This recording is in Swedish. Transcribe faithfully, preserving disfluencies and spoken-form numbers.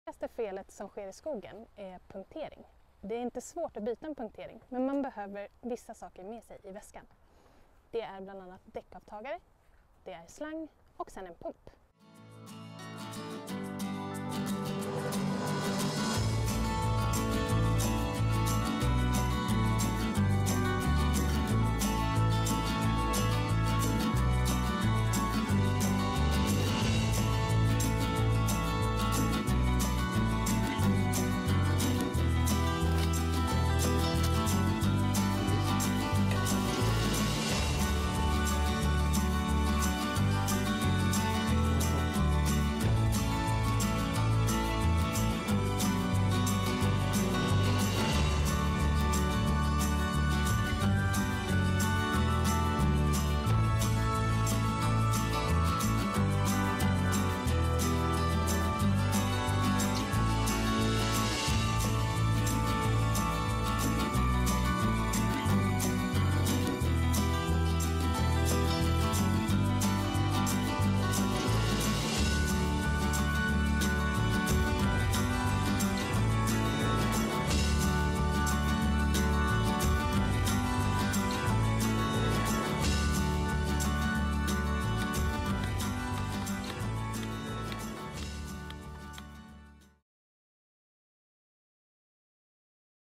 vanligaste felet som sker i skogen är punktering. Det är inte svårt att byta en punktering, men man behöver vissa saker med sig i väskan. Det är bland annat däckavtagare, det är slang och sen en pump.